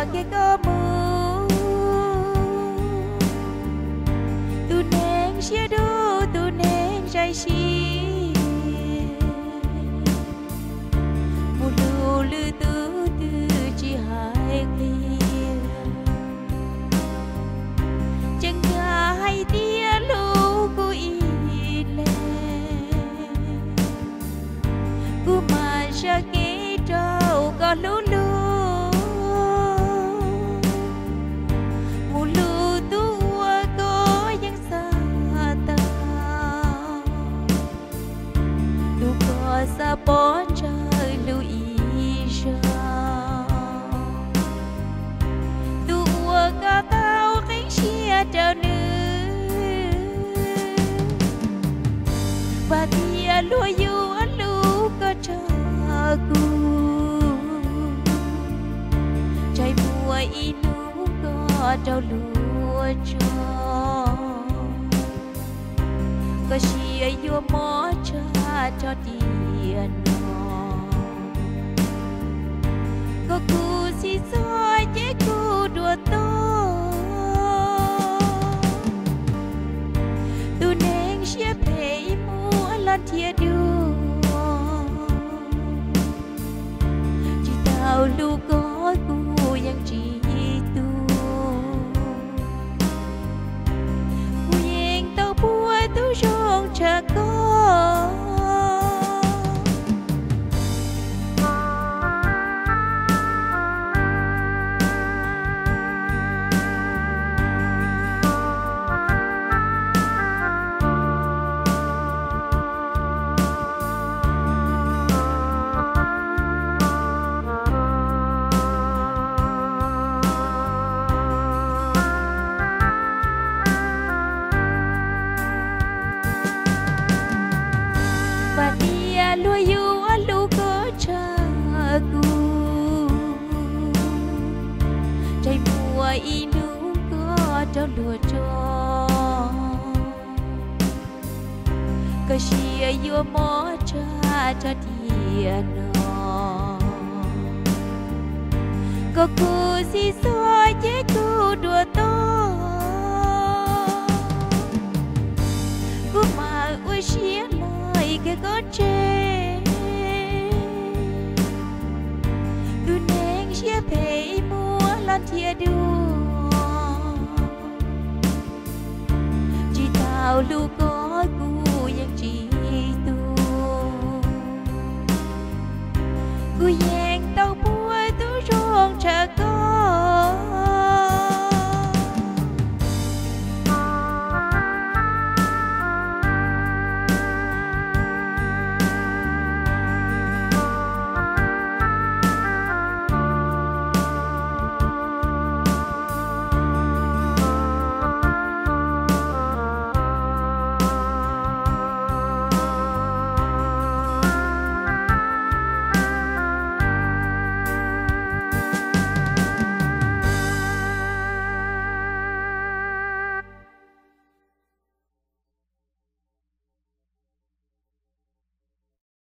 cái có mù tu nén chia đu tu nén trái chi một lưu lư tư tư chỉ hai kia chẳng ngờ hay tia lưu cô y lệ cô mà ra cái trâu có lú lú sa bó trời lưu ý ra tu cả tao cánh chia trở nữ và tia lúa yêu anh lú có cha cu trái mùa y lú có trâu lúa cho có chia yêu mó cha cho tiền có cu si soi chế cu đùa to tu nén chia bể mua lan thia đua chỉ tao lu có cu yang chỉ tu cu yang tao bua tu rong cha có lúa yêu anh lú có cha cu trái mùa y nú có trâu lúa cho chia yêu mó cha cho tiền có cu si soi chế cu đùa to cu mà ui xía lời cái có chê tu nén chia bể mua lan thia đua chỉ tao lu có cu yang chỉ tu cu